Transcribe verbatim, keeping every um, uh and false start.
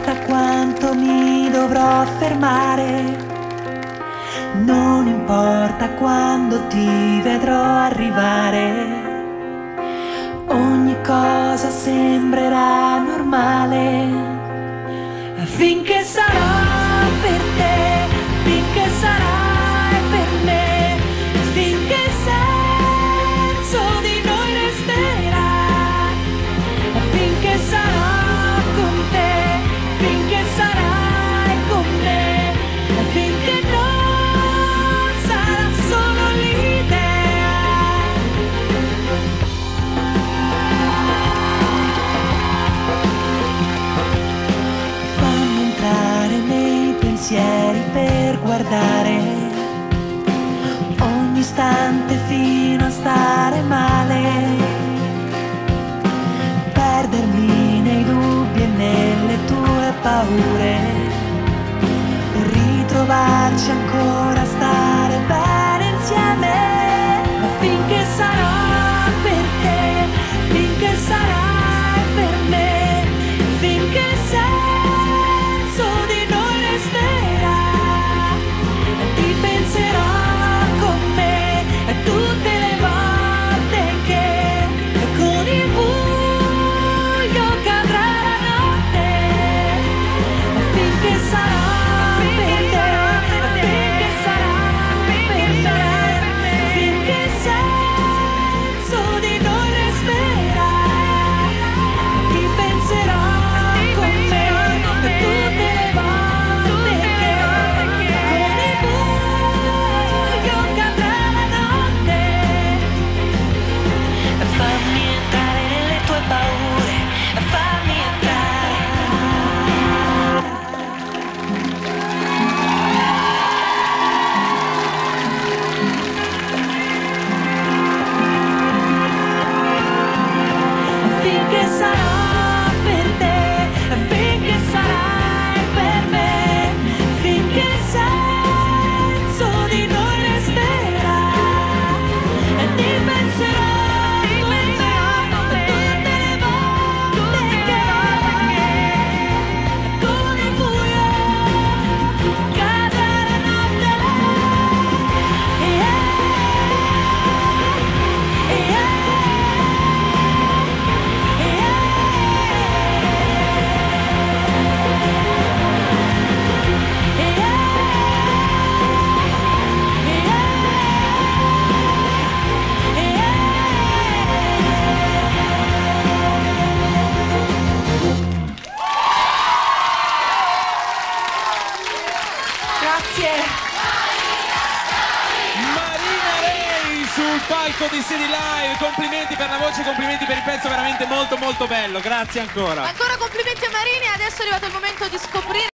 importa quanto mi dovrò fermare, non importa quando ti vedrò arrivare. Ogni cosa sembrerà normale finché sarà per te, finché sarai per me, finché il senso di noi resterà, finché sarò con te, finché sarai con me, finché non sarà solo l'idea. Fammi entrare nei pensieri per guardare ogni istante fino a stare male, perdermi nei dubbi e nelle tue paure, per ritrovarci ancora a stare bene insieme. Ma finché sarò per te, finché sarai per me, finché il senso di noi resterà, ti penserò con me tutte le volte che con il buio cadrà la notte. Finché sarò per te, finché sarai per me, finché il senso di noi resterà, ti penserò con me tutte le volte che con il buio cadrà la notte. Fammi entrare nelle tue paure, fammi entrare. Finché sarò per te, finché sarai per me, finché il senso di noi resterà, e ti penserò con me tutte le volte che con il buio cadrà la notte. Yeah, yeah. Grazie. Marina Rei sul palco di City Live, complimenti per la voce, complimenti per il pezzo, veramente molto molto bello, grazie ancora. Ancora complimenti a Marini, adesso è arrivato il momento di scoprire